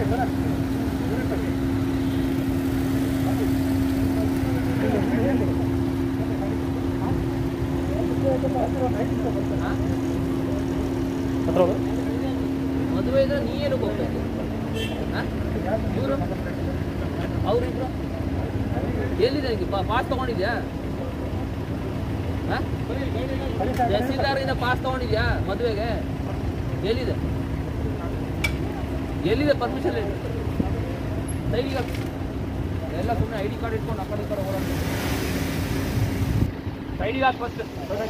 ಮದುವೆ ಇದ್ರೆ ನೀ ಏನು ಹೋಗ್ಬೇಕು ಇವರು ಅವ್ರಿಬ್ರು ಎಲ್ಲಿದೆ ಪಾಸ್ ತಗೊಂಡಿದ್ಯಾ ತಹಸೀಲ್ದಾರಿಂದ ಪಾಸ್ ತಗೊಂಡಿದ್ಯಾ ಮದುವೆಗೆ ಎಲ್ಲಿದೆ ಎಲ್ಲಿದೆ ಪರ್ಮಿಷನ್ ಹೇಳಿ ಸೈಡಿಗೆ ಎಲ್ಲ ಸುಮ್ಮನೆ ಐ ಡಿ ಕಾರ್ಡ್ ಇಟ್ಕೊಂಡು ಆ ಕಡೆ ಈ ಕಡೆ ಓಡಾಡ ಸೈಡಿಗೆ ಹಾಕಿ ಫಸ್ಟ್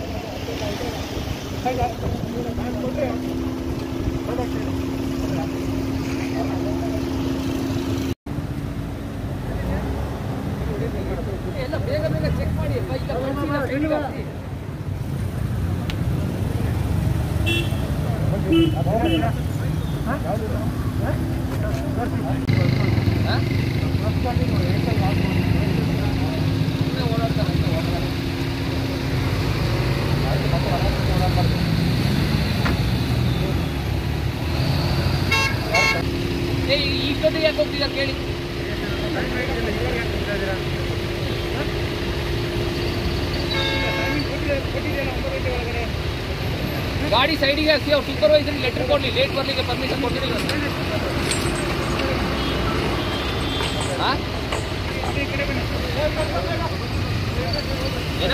ಎಲ್ಲ ಬೇಗ ಬೇಗ ಚೆಕ್ ಮಾಡಿ ಇಷ್ಟೊತ್ತಿಗೆ ಯಾಕೆ ಹೋಗ್ತಿದ್ದ ಕೇಳಿ ಗಾಡಿ ಸೈಡಿಗೆ ಹಾಕಿ ಅವ್ರು ಸೂಪರ್ವೈಸರ್ ಲೆಟರ್ ಕೊಡ್ಲಿ ಲೇಟ್ ಬರ್ಲಿಕ್ಕೆ ಪರ್ಮಿಷನ್ ಕೊಡ್ತೀರಿ ಏನ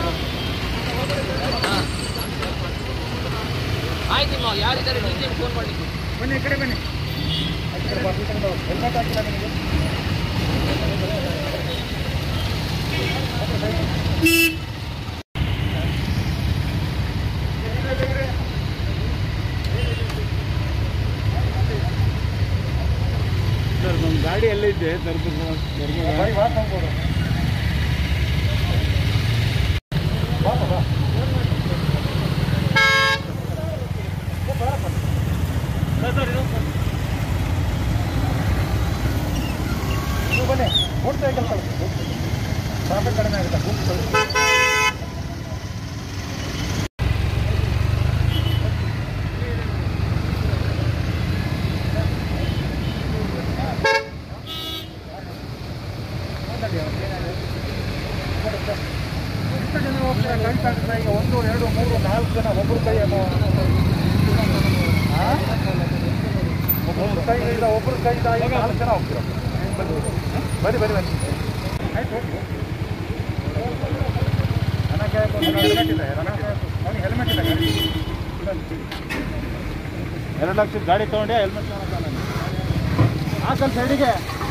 ಆಯ್ತು ನಿಮ್ಮ ಯಾರಿದ್ದಾರೆ ಡಿಜಿಗೆ ಫೋನ್ ಮಾಡಲಿಕ್ಕೆ ಬನ್ನಿ ಈ ಕಡೆ ಬನ್ನಿ ಹೆಲ್ಮೆಟ್ ಹಾಕಿಲ್ಲ ನಿಮಗೆ ಸರ್ ನಮ್ಮ ಗಾಡಿ ಎಲ್ಲಿದೆ ಬನ್ನಿ ಮೋಟರ್ ಸೈಕಲ್ ಕಳಿಸಿ ಟ್ರಾಫಿಕ್ ಕಡಿಮೆ ಆಗುತ್ತೆ ಎಷ್ಟು ಜನ ಹೋಗ್ತಾರೆ ಕೈ ತಾಕಿದ್ರೆ ಈಗ 1 2 3 4 ಜನ ಒಬ್ಬರು ಕೈ ಒಬ್ಬರು ಕೈ ಇಲ್ಲ ಒಬ್ಬರು ಕೈ 4 ಜನ ಹೋಗ್ತೀರ ಬನ್ನಿ ಬನ್ನಿ ಬನ್ನಿ ಆಯ್ತು ಹೆಲ್ಮೆಟ್ ಇದೆ ಅವನಿಗೆ ಹೆಲ್ಮೆಟ್ ಇದೆ ಗಾಡಿ 2 ಲಕ್ಷದ ಗಾಡಿ ತೊಗೊಂಡೆ ಹೆಲ್ಮೆಟ್ ಹಾಕಲ್ ಸೈಡಿಗೆ